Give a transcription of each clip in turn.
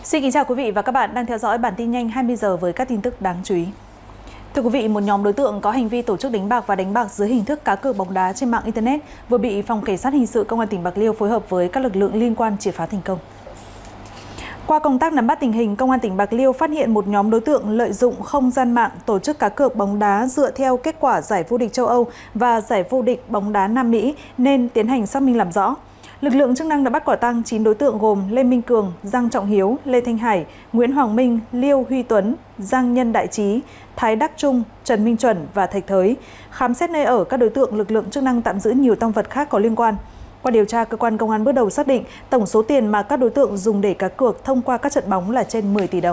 Xin kính chào quý vị và các bạn đang theo dõi bản tin nhanh 20 giờ với các tin tức đáng chú ý. Thưa quý vị, một nhóm đối tượng có hành vi tổ chức đánh bạc và đánh bạc dưới hình thức cá cược bóng đá trên mạng Internet vừa bị Phòng Cảnh sát Hình sự Công an tỉnh Bạc Liêu phối hợp với các lực lượng liên quan triệt phá thành công. Qua công tác nắm bắt tình hình, Công an tỉnh Bạc Liêu phát hiện một nhóm đối tượng lợi dụng không gian mạng tổ chức cá cược bóng đá dựa theo kết quả giải vô địch châu Âu và giải vô địch bóng đá Nam Mỹ nên tiến hành xác minh làm rõ. Lực lượng chức năng đã bắt quả tang 9 đối tượng gồm Lê Minh Cường, Giang Trọng Hiếu, Lê Thanh Hải, Nguyễn Hoàng Minh, Liêu Huy Tuấn, Giang Nhân Đại Trí, Thái Đắc Trung, Trần Minh Chuẩn và Thạch Thới. Khám xét nơi ở các đối tượng, lực lượng chức năng tạm giữ nhiều tang vật khác có liên quan. Qua điều tra, cơ quan công an bước đầu xác định tổng số tiền mà các đối tượng dùng để cá cược thông qua các trận bóng là trên 10 tỷ đồng.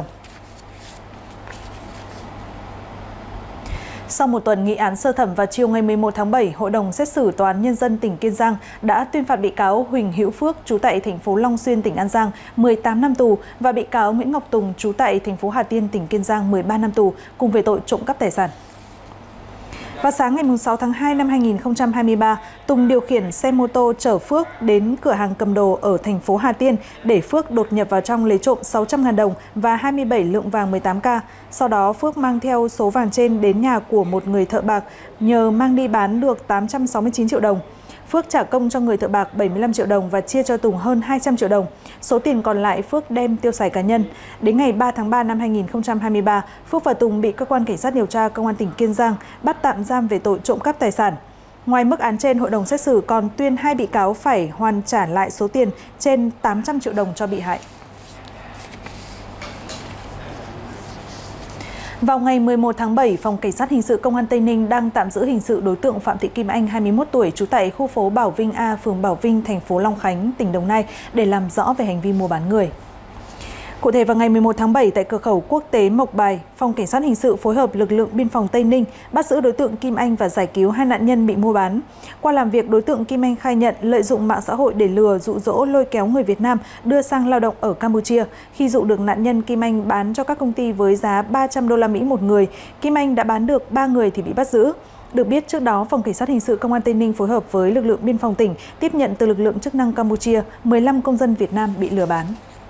Sau một tuần nghị án sơ thẩm vào chiều ngày 11 tháng 7, Hội đồng xét xử Tòa án Nhân dân tỉnh Kiên Giang đã tuyên phạt bị cáo Huỳnh Hữu Phước, trú tại thành phố Long Xuyên, tỉnh An Giang, 18 năm tù và bị cáo Nguyễn Ngọc Tùng, trú tại thành phố Hà Tiên, tỉnh Kiên Giang, 13 năm tù cùng về tội trộm cắp tài sản. Vào sáng ngày 6 tháng 2 năm 2023, Tùng điều khiển xe mô tô chở Phước đến cửa hàng cầm đồ ở thành phố Hà Tiên để Phước đột nhập vào trong lấy trộm 600.000 đồng và 27 lượng vàng 18K. Sau đó, Phước mang theo số vàng trên đến nhà của một người thợ bạc nhờ mang đi bán được 869 triệu đồng. Phước trả công cho người thợ bạc 75 triệu đồng và chia cho Tùng hơn 200 triệu đồng. Số tiền còn lại Phước đem tiêu xài cá nhân. Đến ngày 3 tháng 3 năm 2023, Phước và Tùng bị cơ quan cảnh sát điều tra Công an tỉnh Kiên Giang bắt tạm giam về tội trộm cắp tài sản. Ngoài mức án trên, hội đồng xét xử còn tuyên 2 bị cáo phải hoàn trả lại số tiền trên 800 triệu đồng cho bị hại. Vào ngày 11 tháng 7, Phòng Cảnh sát Hình sự Công an Tây Ninh đang tạm giữ hình sự đối tượng Phạm Thị Kim Anh, 21 tuổi, trú tại khu phố Bảo Vinh A, phường Bảo Vinh, thành phố Long Khánh, tỉnh Đồng Nai để làm rõ về hành vi mua bán người. Cụ thể, vào ngày 11 tháng 7, tại cửa khẩu quốc tế Mộc Bài, Phòng Cảnh sát Hình sự phối hợp lực lượng biên phòng Tây Ninh bắt giữ đối tượng Kim Anh và giải cứu 2 nạn nhân bị mua bán. Qua làm việc, đối tượng Kim Anh khai nhận lợi dụng mạng xã hội để lừa, dụ dỗ, lôi kéo người Việt Nam đưa sang lao động ở Campuchia. Khi dụ được nạn nhân, Kim Anh bán cho các công ty với giá 300 đô la Mỹ một người. Kim Anh đã bán được 3 người thì bị bắt giữ. Được biết, trước đó, Phòng Cảnh sát Hình sự Công an Tây Ninh phối hợp với lực lượng biên phòng tỉnh tiếp nhận từ lực lượng chức năng Campuchia 15 công dân Việt Nam bị lừa bán.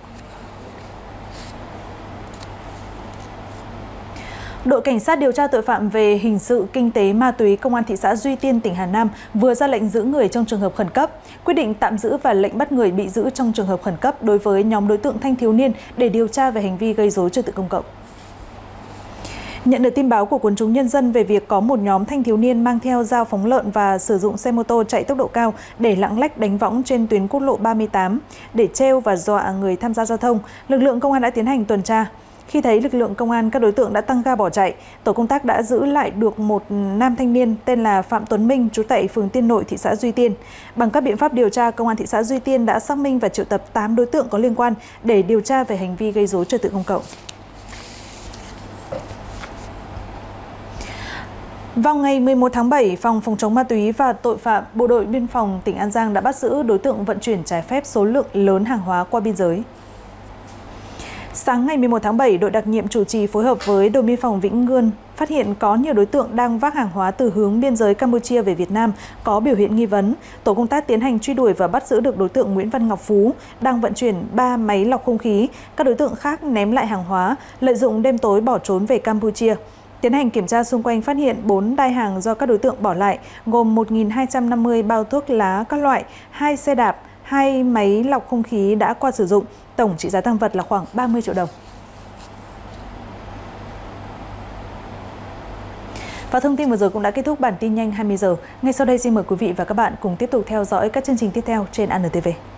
Đội Cảnh sát điều tra tội phạm về hình sự kinh tế ma túy Công an thị xã Duy Tiên, tỉnh Hà Nam vừa ra lệnh giữ người trong trường hợp khẩn cấp, quyết định tạm giữ và lệnh bắt người bị giữ trong trường hợp khẩn cấp đối với nhóm đối tượng thanh thiếu niên để điều tra về hành vi gây rối trật tự công cộng. Nhận được tin báo của quần chúng nhân dân về việc có một nhóm thanh thiếu niên mang theo dao phóng lợn và sử dụng xe mô tô chạy tốc độ cao để lạng lách đánh võng trên tuyến quốc lộ 38 để trêu và dọa người tham gia giao thông, lực lượng công an đã tiến hành tuần tra. Khi thấy lực lượng công an, các đối tượng đã tăng ga bỏ chạy. Tổ công tác đã giữ lại được một nam thanh niên tên là Phạm Tuấn Minh, trú tại phường Tiên Nội, thị xã Duy Tiên. Bằng các biện pháp điều tra, Công an thị xã Duy Tiên đã xác minh và triệu tập 8 đối tượng có liên quan để điều tra về hành vi gây rối trật tự công cộng. Vào ngày 11 tháng 7, Phòng Phòng chống ma túy và tội phạm Bộ đội Biên phòng tỉnh An Giang đã bắt giữ đối tượng vận chuyển trái phép số lượng lớn hàng hóa qua biên giới. Sáng ngày 11 tháng 7, đội đặc nhiệm chủ trì phối hợp với đồn biên phòng Vĩnh Ngươn phát hiện có nhiều đối tượng đang vác hàng hóa từ hướng biên giới Campuchia về Việt Nam có biểu hiện nghi vấn. Tổ công tác tiến hành truy đuổi và bắt giữ được đối tượng Nguyễn Văn Ngọc Phú đang vận chuyển 3 máy lọc không khí. Các đối tượng khác ném lại hàng hóa, lợi dụng đêm tối bỏ trốn về Campuchia. Tiến hành kiểm tra xung quanh phát hiện 4 đai hàng do các đối tượng bỏ lại, gồm 1.250 bao thuốc lá các loại, 2 xe đạp, 2 máy lọc không khí đã qua sử dụng. Tổng trị giá tăng vật là khoảng 30 triệu đồng. Và thông tin vừa rồi cũng đã kết thúc bản tin nhanh 20 giờ. Ngay sau đây xin mời quý vị và các bạn cùng tiếp tục theo dõi các chương trình tiếp theo trên ANTV.